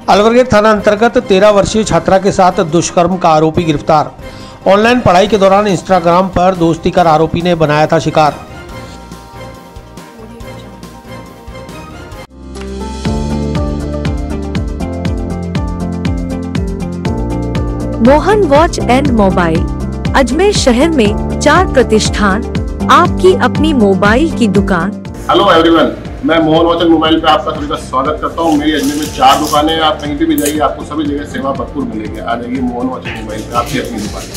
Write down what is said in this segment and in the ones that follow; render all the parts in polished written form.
अलवरगेट थाना अंतर्गत 13 वर्षीय छात्रा के साथ दुष्कर्म का आरोपी गिरफ्तार। ऑनलाइन पढ़ाई के दौरान इंस्टाग्राम पर दोस्ती कर आरोपी ने बनाया था शिकार। Mohan watch and mobile Ajmer शहर में 4 प्रतिष्ठान, आपकी अपनी मोबाइल की दुकान। हेलो एवरीवन, मैं मोहन वॉच एंड मोबाइल पे आपका सभी का स्वागत करता हूँ। मेरी अजमेर में 4 दुकानें हैं। आप कहीं भी जाइए, आपको सभी जगह सेवा भरपूर मिलेगी। आ जाइए मोहन वॉच एंड मोबाइल पे, आपकी अपनी दुकान,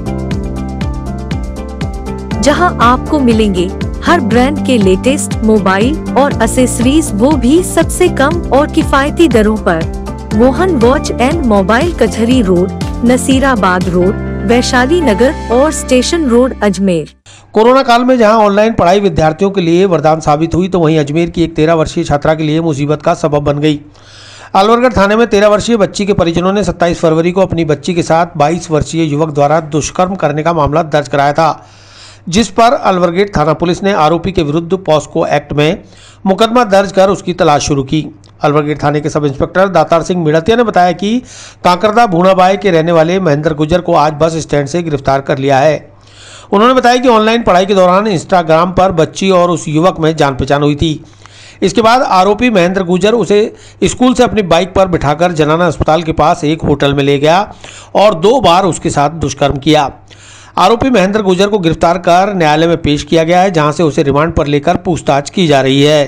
जहां आपको मिलेंगे हर ब्रांड के लेटेस्ट मोबाइल और एक्सेसरीज, वो भी सबसे कम और किफायती दरों पर। Mohan watch and mobile Kachahari road, Nasirabad road, Vaishali Nagar और स्टेशन रोड, अजमेर। कोरोना काल में जहां ऑनलाइन पढ़ाई विद्यार्थियों के लिए वरदान साबित हुई, तो वहीं अजमेर की एक 13 वर्षीय छात्रा के लिए मुसीबत का सबब बन गई। अलवरगढ़ थाने में 13 वर्षीय बच्ची के परिजनों ने 27 फरवरी को अपनी बच्ची के साथ 22 वर्षीय युवक द्वारा दुष्कर्म करने का मामला दर्ज कराया था, जिस पर अलवरगेट थाना पुलिस ने आरोपी के विरुद्ध पॉस्को एक्ट में मुकदमा दर्ज कर उसकी तलाश शुरू की। अलवरगेट थाने के सब इंस्पेक्टर दातार सिंह मिड़तिया ने बताया कि कांकरदा भूणाबाई के रहने वाले महेंद्र गुजर को आज बस स्टैंड से गिरफ्तार कर लिया है। उन्होंने बताया कि ऑनलाइन पढ़ाई के दौरान इंस्टाग्राम पर बच्ची और उस युवक में जान पहचान हुई थी। इसके बाद आरोपी महेंद्र गुजर उसे स्कूल से अपनी बाइक पर बिठाकर जनाना अस्पताल के पास एक होटल में ले गया और 2 बार उसके साथ दुष्कर्म किया। आरोपी महेंद्र गुजर को गिरफ्तार कर न्यायालय में पेश किया गया है, जहां से उसे रिमांड पर लेकर पूछताछ की जा रही है।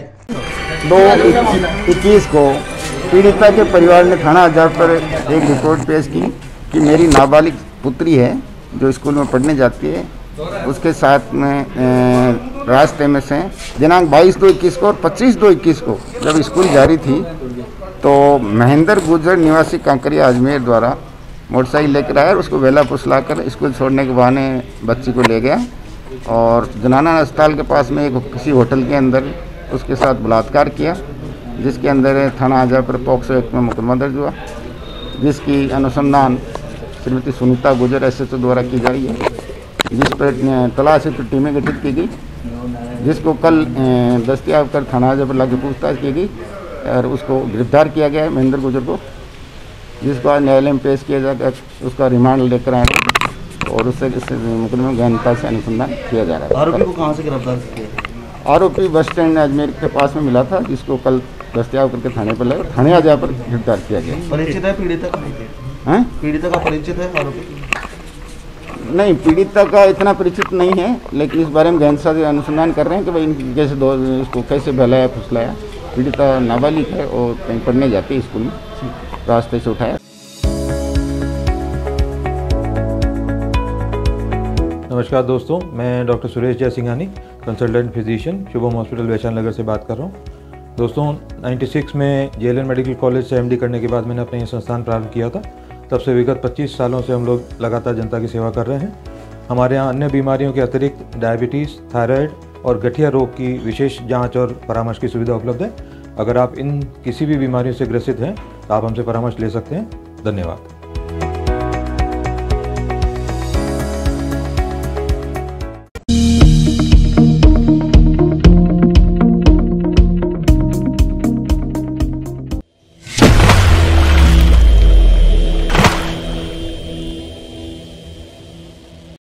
2/21 को पीड़िता के परिवार ने थाना हजार पर एक रिपोर्ट पेश की कि मेरी नाबालिग पुत्री है जो स्कूल में पढ़ने जाती है, उसके साथ में रास्ते में से दिनांक 22/2/21 को और 25/2/21 को जब स्कूल जारी थी, तो महेंद्र गुजर निवासी कांकरिया अजमेर द्वारा मोटरसाइकिल लेकर आया और उसको वेला फुसलाकर स्कूल छोड़ने के बहाने बच्ची को ले गया और जनाना अस्पताल के पास में एक किसी होटल के अंदर उसके साथ बलात्कार किया, जिसके अंदर थाना हजार पर पॉक्सो एक्ट में मुकदमा दर्ज हुआ, जिसकी अनुसंधान श्रीमती सुनीता गुजर SHO द्वारा की जा रही है, जिस पर तलाश हेतु टीमें गठित की गई, जिसको कल दस्तयाब कर थाना हजार पर लाकर पूछताछ की गई और उसको गिरफ्तार किया गया है महेंद्र गुजर को, जिसको आज न्यायालय में पेश किया जाकर उसका रिमांड लेकर आए और उससे मुकदमे में गहनता से अनुसंधान किया जा रहा है। आरोपी को कहाँ से गिरफ्तार किया? आरोपी बस स्टैंड अजमेर के पास में मिला था, जिसको कल दस्तयाब करके थाने पर लाया, थाने आज पर गिरफ्तार किया गया। परिचित है पीड़िता का? हैं? पीड़िता का परिचित है आरोपी? नहीं, पीड़िता का इतना परिचित नहीं है, लेकिन इस बारे में गहनता से अनुसंधान कर रहे हैं कि भाई इनकी कैसे उसको कैसे बहलाया फुसलाया। पीड़िता नाबालिग है और कहीं पढ़ने जाती है स्कूल में, रास्ते से उठाया। नमस्कार दोस्तों, मैं doctor Suresh Jaisinghani, consultant physician, Shubham hospital Vaishali Nagar से बात कर रहा हूँ। दोस्तों 96 में JLN मेडिकल कॉलेज से MD करने के बाद मैंने अपना ये संस्थान प्रारंभ किया था। तब से विगत 25 सालों से हम लोग लगातार जनता की सेवा कर रहे हैं। हमारे यहाँ अन्य बीमारियों के अतिरिक्त डायबिटीज़, थायराइड और गठिया रोग की विशेष जांच और परामर्श की सुविधा उपलब्ध है। अगर आप इन किसी भी बीमारियों से ग्रसित हैं तो आप हमसे परामर्श ले सकते हैं। धन्यवाद।